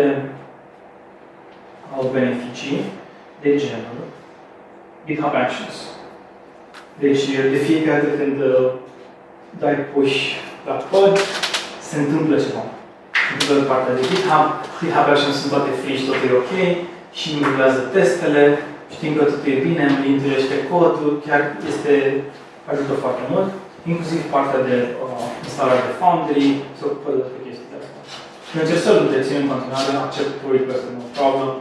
beneficii de genul GitHub Actions. Deci, de fiecare dată când dai push la cod, se întâmplă ceva. Se întâmplă de partea de GitHub, GitHub Actions sunt toate free și totul e ok, și îmi rulează testele, știm că totul e bine, îmi lintuiește codul, chiar ajută foarte mult, inclusiv partea de instalare de Foundry, se ocupă de toate chestiile astea. Și încerc să-l întrețin în continuare, accept pull request, no problem.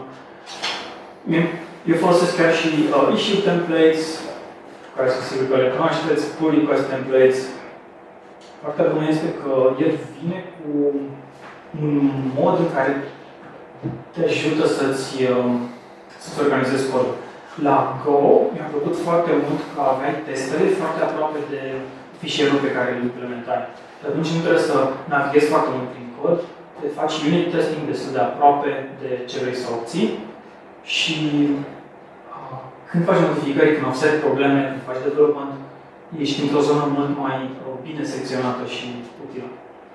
Eu folosesc chiar și issue templates, care sunt sigur că le cunoașteți, pull request templates. Partea bună este că el vine cu un mod în care te ajută să-ți organizezi codul. La Go mi-a plăcut foarte mult că aveai testele foarte aproape de fișierul pe care îl implementai. Și atunci nu trebuie să navighezi foarte mult prin cod, te faci unit testing destul de aproape de ce vrei să obții și când faci modificări, când observi probleme, când faci development, ești într-o zonă mult mai bine secționată și utilă.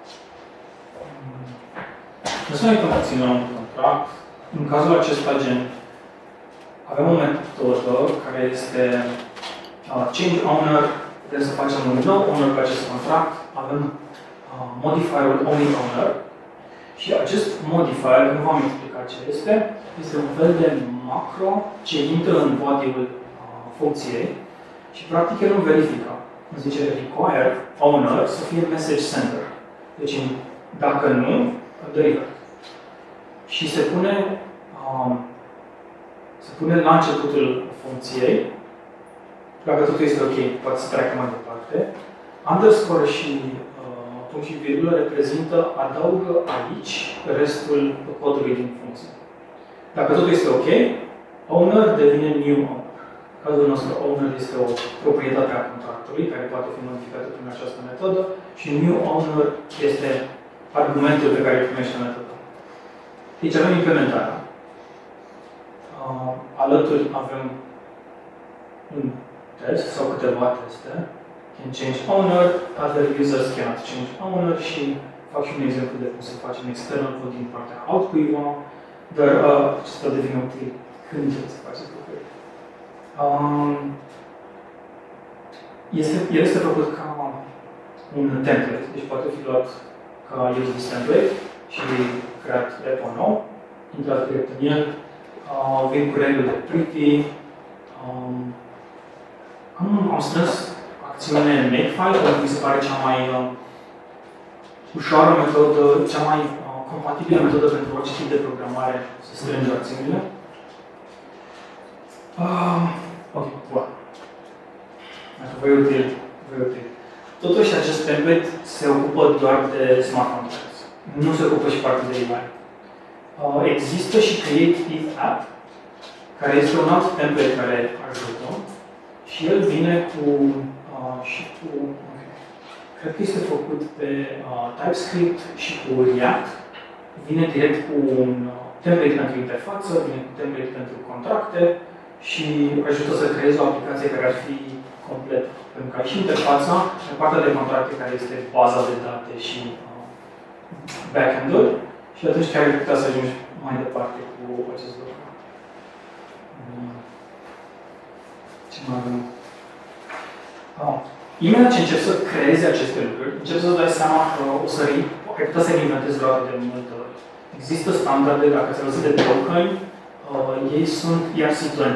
Să ne uităm puțin la un contract. În cazul acesta, gen, avem o metodă care este change owner, putem să facem un nou owner pe acest contract, avem modifierul only owner și acest modifier, nu v-am explicat ce este un fel de macro ce intră în body-ul funcției și practic el nu verifică. Îmi zice require owner să fie message sender. Deci dacă nu, îl dă revert. Și se pune la începutul funcției, dacă totul este ok, poate să treacă mai departe. Underscore și punct și virgulă reprezintă, adaugă aici restul codului din funcție. Dacă totul este ok, owner devine new owner. În cazul nostru, owner este o proprietate a contractului care poate fi modificată prin această metodă și new owner este argumentul pe care îl primește metodă. Deci avem implementarea. Alături avem un test sau câteva teste. Can change owner, other users cannot change owner și fac și un exemplu de cum se face un external code din partea altcuiva, dar acesta devine util când se face lucruri. El este făcut ca un template, deci poate fi luat ca use this template și creat repo nou, intrat direct în el, vin cu regulile de pretty. Am strâns acțiune makefile, pentru că mi se pare cea mai ușoară metodă, cea mai compatibilă metodă pentru orice tip de programare să strângi acțiunile. Ok, bun. Dacă vă e util, Totuși, acest template se ocupă doar de smart contracts. Nu se ocupă și partea de UI. Există și Create If App, care este un alt template care ajută și el vine cu cred că este făcut pe TypeScript și cu React. Vine direct cu un template pentru interfață, vine cu template pentru contracte și ajută să creezi o aplicație care ar fi complet. Pentru că ai și interfața, și partea de contracte care este baza de date și backend-ul și atunci chiar ai putea să ajungi mai departe cu acest lucru. Ce mai avem? Imediat ce începi să creezi aceste lucruri, începi să-ți dai seama că ai putea să-i inventezi doar de multe ori. Există standarde, dacă ți-ai văzut de token, ei sunt ERC20.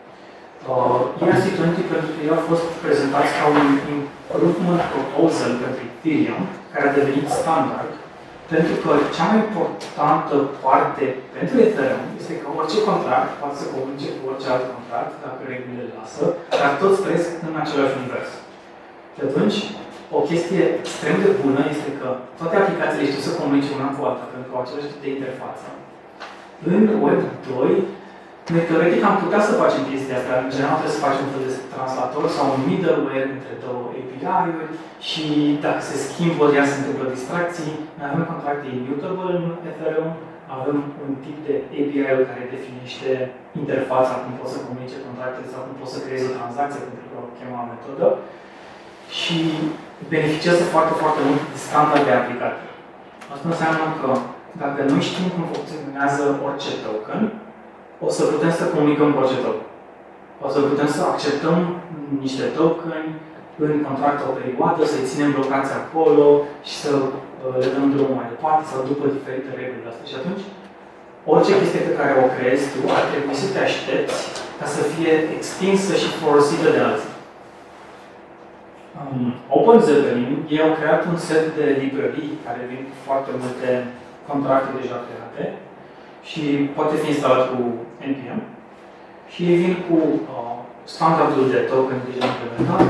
ERC20 pentru că ei au fost prezentați ca un improvement proposal pentru Ethereum, care a devenit standard, pentru că cea mai importantă parte pentru Ethereum este că orice contract poate să comunice cu orice alt contract, dacă regulile le lasă, dar toți trăiesc în același univers. Și atunci, o chestie extrem de bună este că toate aplicațiile știu să comunice una cu alta, pentru că au același tip de interfață. În Web 2, noi teoretic am putea să facem chestia asta, în general trebuie să facem un fel de translator sau un middleware între două API-uri și dacă se schimbă, ea se întâmplă distracții. Noi avem contracte immutable în Ethereum, avem un tip de API-ul care definește interfața, cum poți să comunice contractele sau cum poți să creezi o tranzacție pentru că o chema metodă și beneficiază foarte, foarte mult de standarde aplicate. Asta înseamnă că dacă noi știm cum funcționează orice token, o să putem să comunicăm cu orice token. O să putem să acceptăm niște tokeni în contract o perioadă, să-i ținem blocați acolo și să le dăm drumul mai departe sau după diferite reguli astea. Și atunci, orice chestie pe care o creezi tu, ar trebui să te aștepți ca să fie extinsă și folosită de alții. OpenZeppelin, ei au creat un set de librării care vin cu foarte multe contracte deja create și poate fi instalat cu NPM și ei vin cu standardul de token deja implementat.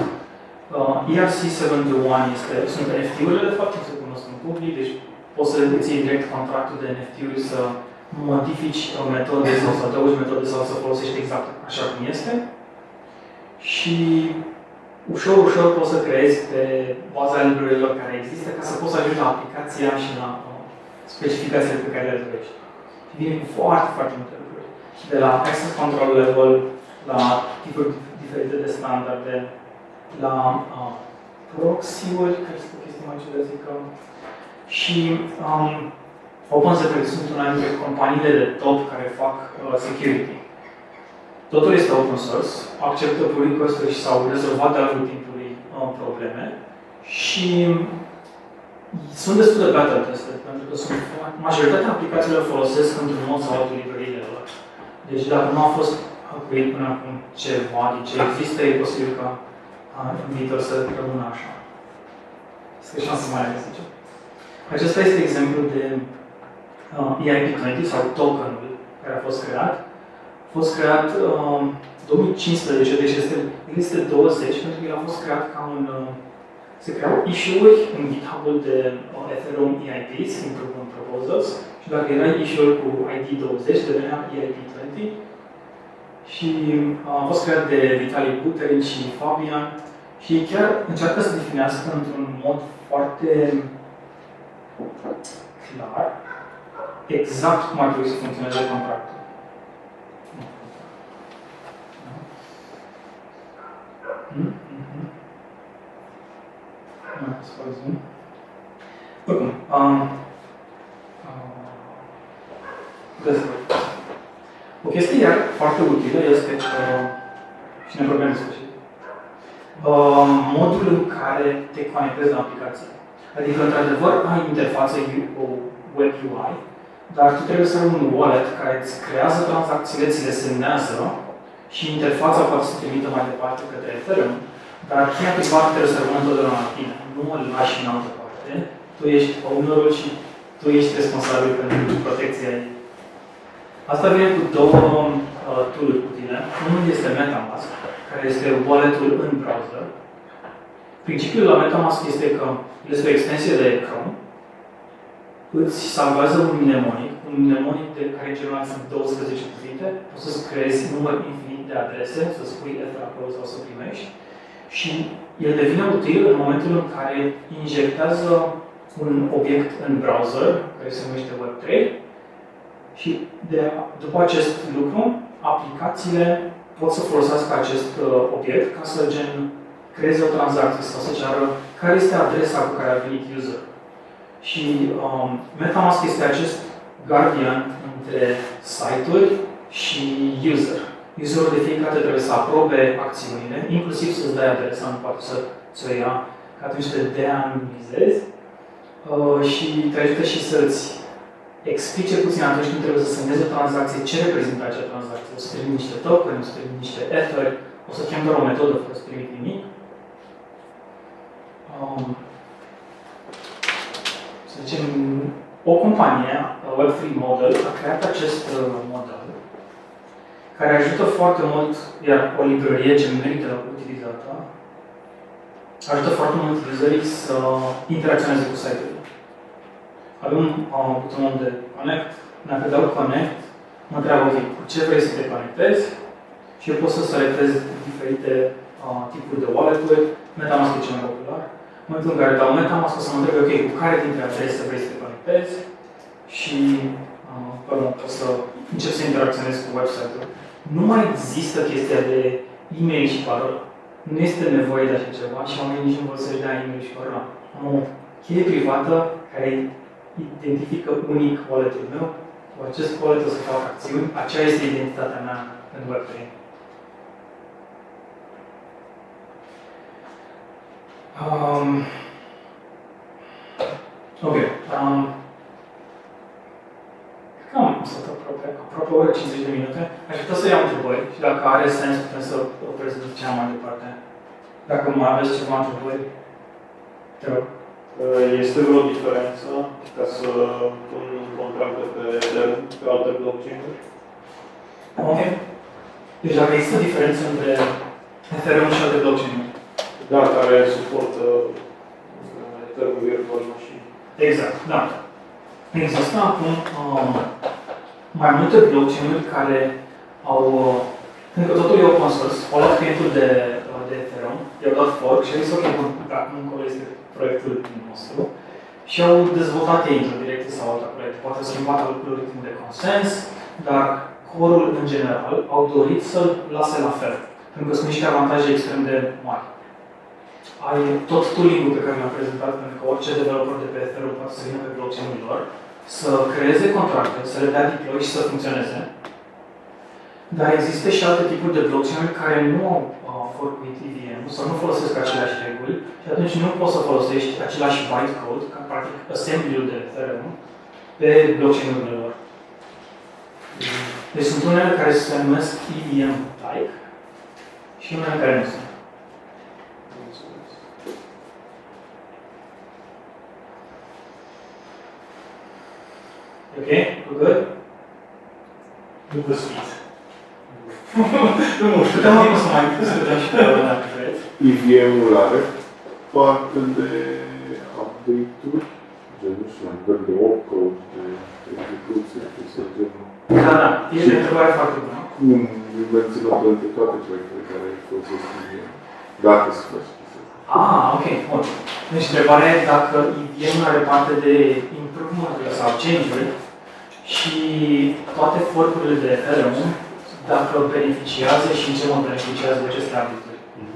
ERC71 sunt NFT-urile, de fapt, nu se cunosc în public, deci poți să îți iei direct contractul de NFT-uri să modifici metode sau să adaugi metode sau să folosești exact așa cum este. Și ușor, ușor poți să creezi pe baza librărilor care există ca să poți ajunge la aplicația și la specificațiile pe care le dorești. Și vine cu foarte, foarte multe lucruri. Și de la access control level, la tipuri diferite de standarde, la proxy-uri, care sunt o chestie mai ciudățică, și OpenSecurity sunt una dintre companiile de top care fac security. Totul este open source, acceptă pull request-uri și s-au rezolvat de-a lungul timpului probleme și sunt destul de battle tested, pentru că majoritatea aplicațiilor folosesc într-un mod sau altul librăriile lor. Deci dacă nu a fost upgrade până acum ceva din ce există, e posibil ca în viitor să rămână așa. Este șansă mai ales aici. Acesta este exemplu de EIP20 sau tokenul care a fost creat. A fost creat în 2015, deci este 20, pentru că el a fost creat ca un... Se creau issue-uri în GitHub-ul de Ethereum EIPs, Improvement Proposals, și dacă erai issue-uri cu ID 20, devenea EIP20. Și a fost creat de Vitalik Buterin și Fabian și chiar încearcă să definească într-un mod foarte clar exact cum ar trebui să funcționeze contractul. Oricum, o chestie iar foarte utilă este că, și ne vorbim despre ce, modul în care te conectezi la aplicație. Adică, într-adevăr, ai interfață web UI, dar tu trebuie să ai un wallet care îți creează tranzacțiile, ți le semnează și interfața poate să trimită mai departe către Ethereum, dar cheia privată trebuie să rămână întotdeauna la tine. Nu o lași în altă parte. Tu ești ownerul și tu ești responsabil pentru protecția ei. Asta vine cu două tool-uri utile. Unul este MetaMask, care este wallet-ul în browser. Principiul la MetaMask este că este o extensie de Chrome, îți salvează un mnemonic de care în general sunt 12 cuvinte, poți să-ți creezi număr infinit de adrese, să spui Ether acolo sau să primești, și el devine util în momentul în care injectează un obiect în browser, care se numește Web3, și după acest lucru, aplicațiile pot să folosească acest obiect ca să creeze o tranzacție sau să ceară care este adresa cu care a venit user. Și MetaMask este acest guardian între site-uri și user. Userul de fiecare dată trebuie să aprobe acțiunile, inclusiv să-ți dai adresa, nu poate să ți-o ia, că atunci te deanonimizezi și te ajută și să-ți explice puțin atunci când trebuie să semnezi o tranzacție, ce reprezintă acea tranzacție. O să trimit niște token, o să trimit niște ether, o să chem doar o metodă fără să trimit nimic. Să zicem, o companie, Web3 Model, a creat acest model care ajută foarte mult, iar o librărie ce merită utilizată, ajută foarte mult userii să interacționeze cu site-urile. Avem butonul de Connect, dacă dau Connect, mă întreabă, ok, cu ce vrei să te conectezi și eu pot să selectez diferite tipuri de wallet-uri. MetaMask e cel mai popular. În momentul în care dau MetaMask, o să mă întreb, ok, cu care dintre adrese vrei să te conectezi și pot să încep să interacționez cu website-ul. Nu mai există chestia de e-mail și parola. Nu este nevoie de așa ceva și oamenii nici nu vor să-și dea e-mail și parola. Am o cheie privată care identifică unic wallet-ul meu. Cu acest wallet o să fac acțiuni. Aceea este identitatea mea în Web3. Ok. Cam am stat aproape o oră 50 de minute. Aș putea să iau întrebări și dacă are sens putem să o prezentăm mai departe. Dacă mai aveți ceva întrebări, te rog. Este vreo diferență ca să pun contracte pe alte blockchain-uri? Ok. Deci dacă există diferență între Ethereum și alte blockchain-uri? Da, care suportă Ethereum Virtual Machine. Exact, da. Există acum mai multe blockchain-uri care au, pentru că totul e open source, au luat clientul de Ethereum, i-au dat fork și au zis, ok, bun, acum încolo este proiectul nostru. Și au dezvoltat ei într-o direcție sau alta proiect. Poate schimbat algoritmul de consens, dar core-ul în general au dorit să-l lase la fel. Pentru că sunt niște avantaje extrem de mari. Ai tot tooling-ul pe care l-am prezentat, pentru că orice developer de pe Ethereum poate să vină pe blockchain-ul lor, să creeze contracte, să le dea deploy și să funcționeze. Dar există și alte tipuri de blockchain-uri care nu au forkuit EVM sau nu folosesc aceleași reguli și atunci nu poți să folosești același bytecode, ca practic assembly-ul de Ethereum, pe blockchain-urile lor. Deci sunt unele care se numesc EVM-like și unele care nu sunt. Okay, we're good? Nu vă sfiți. Nu știu, dar nu să mai discutăm și pe ăla, dacă vreți. EVM-ul are parte de update-uri, gen, nu știu, la nivel de opcode, de execuție, de genul. Da, e o întrebare foarte bună. Cum menținut între toate proiectele care folosesc EVM, dacă se face chestia asta. Ok, bun. Deci întrebarea e dacă EVM are parte de improvement-uri sau change-uri și toate forkurile de Ethereum, dacă beneficiază și în ce mod beneficiază de aceste update-uri.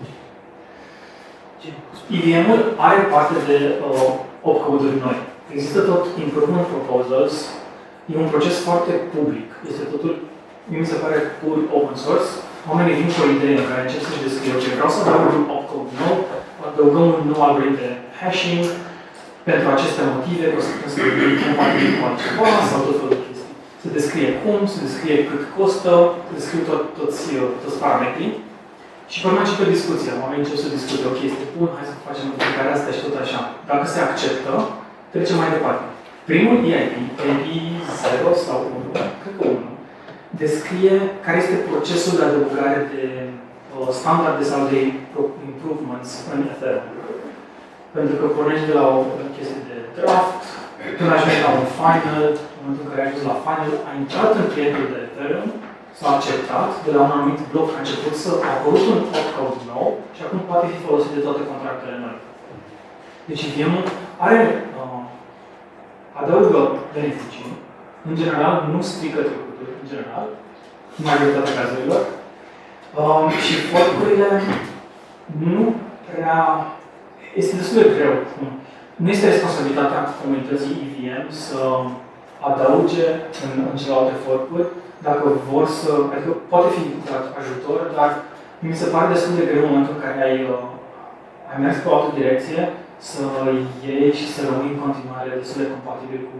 EVM-ul are parte de opcode-uri noi. Există tot improvement proposals, e un proces foarte public. Este totul, mi se pare, pur open source. Oamenii vin cu o idee în care încep să-și descrie, ok, vreau să adaug un opcode nou, adăugăm un nou algoritm de hashing pentru aceste motive, o să fie compatibil cu altceva sau tot felul de chestii. Se descrie cum, se descrie cât costă, se descrie toți parametrii. Și pe urmă începe discuția. Oamenii încep să discute, ok, este bun, hai să facem modificarea asta și tot așa. Dacă se acceptă, trecem mai departe. Primul EIP 0 sau 1, cred că 1, descrie care este procesul de adăugare de standarde sau de improvements în Ethereum. Pentru că pornești de la o chestie de draft, până ajungi la un final, în momentul în care ai ajuns la final, ai intrat în clientul de Ethereum, s-a acceptat, de la un anumit bloc a început să a apărut un opcode nou și acum poate fi folosit de toate contractele noi. Deci EVM-ul are, adaugă beneficii, în general nu strică trecutul, în general, în majoritatea cazurilor, și forkurile nu prea, este destul de greu. Nu este responsabilitatea comunității EVM să adauge în celelalte forkuri, dacă vor să, adică poate fi dat ajutor, dar mi se pare destul de greu în momentul în care ai mers pe o altă direcție, să iei și să rămâi în continuare destul de compatibil cu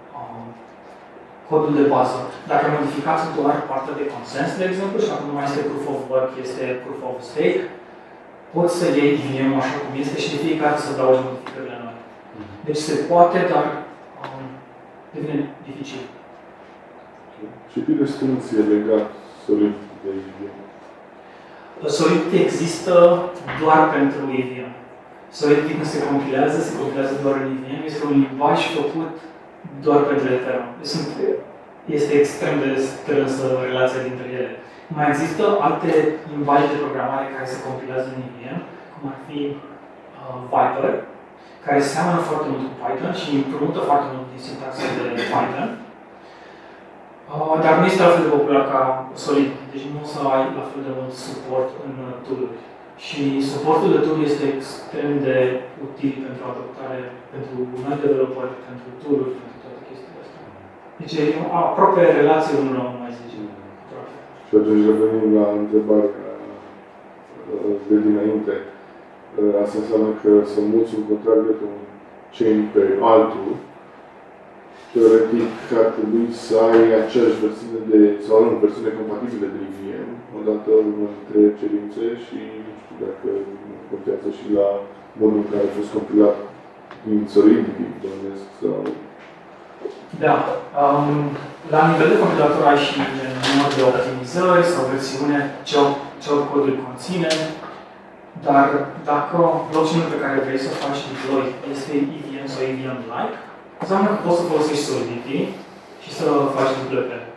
codul de bază. Dacă modificați doar partea de consens, de exemplu, și acum nu mai este proof of work, este proof of stake, poți să iei EVM așa cum este și de fiecare să adaugi modificările noi. Deci se poate, dar devine dificil. Și cât de strâns e legat Solidity de EVM? Solidity există doar pentru EVM. Solidity când se compilează doar în EVM, este un limbaj făcut doar pentru Ethereum. Este extrem de strânsă relația dintre ele. Mai există alte limbaje de programare care se compilează în EVM, cum ar fi Viper, care seamănă foarte mult cu Python și împrumută foarte mult din sintaxa de Python. Dar nu este la fel de popular ca Solidity, deci nu o să ai la fel de mult suport în tool-uri. Și suportul de tool este extrem de util pentru adoptare, pentru noi developeri, pentru tool-uri, pentru toate chestiile astea. Deci e aproape relație unul la unul, mai zicem. Și atunci revenim la întrebarea de dinainte. Asta înseamnă că să muți un contract de un chain pe altul, teoretic ar trebui să ai aceeași versiune de, sau nu, versiune compatibile de EVM, odată între cerințe și nu știu dacă contează și la modul în care a fost compilat din Solidity, bănuiesc, sau... Da. La nivel de compilator ai și număr de optimizări sau versiune, ce codul conține, dar dacă blockchain-ul pe care vrei să faci deploy este EVM sau EVM-like, înseamnă că poți să folosești Solidity și să faci deploy pe.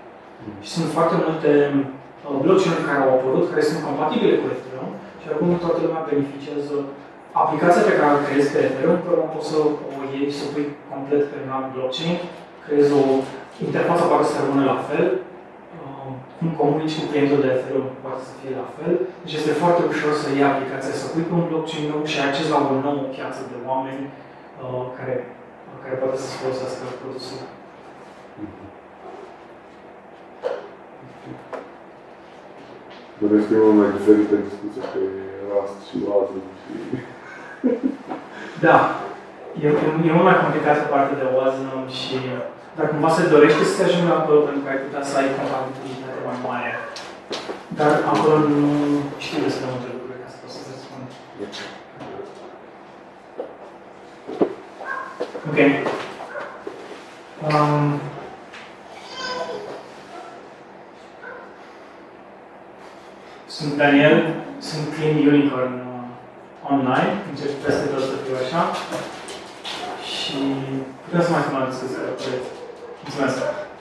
Și sunt foarte multe blockchain-uri care au apărut, care sunt compatibile cu Ethereum și acum toată lumea beneficiază. Aplicația pe care o creezi pe Ethereum, poți să o iei și să o pui complet pe un alt blockchain, creezi o interfață poate să rămână la fel, cum comunici cu clientul de Ethereum poate să fie la fel. Deci este foarte ușor să iei aplicația, să pui pe un blockchain nou și ai acces la o nouă piață de oameni care poate să-ți folosească produsul. Bănesc că e mult mai diferită discuția pe Rust și Wasm și... Da, e mult mai complicat pe partea de Wasm și dar cumva se dorește să te ajungi acolo pentru că ai putea să ai compatibilitate mai mare. Dar acolo nu știu despre multe lucruri ca să pot să-ți răspund. Ok. Sunt Daniel, sunt Clean Unicorn online, încerc peste tot să fiu așa. Și putem să mai facem o discuție de proiect. Mulțumesc!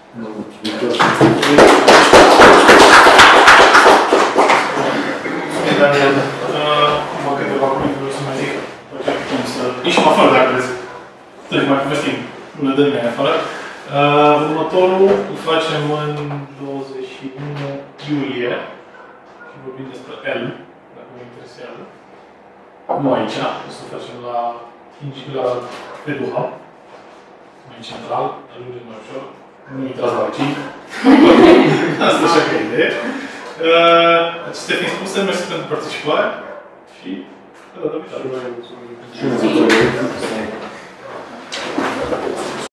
Daniel, am câteva cuvinte vreau să mai zic. Nici mă afară dacă vreți. Să mai povestim. Nu ne dă nimeni afară. Următorul îl facem în 21 iulie. Și vorbim despre L, dacă vă interesează. Nu aici, o să facem la Eduha, mai central, ajungem mai ușor. Nu uitați la aici. Asta așa că e idee. Acestea fiind spuse, mersi pentru participare și pe data viitoare. Mulțumesc.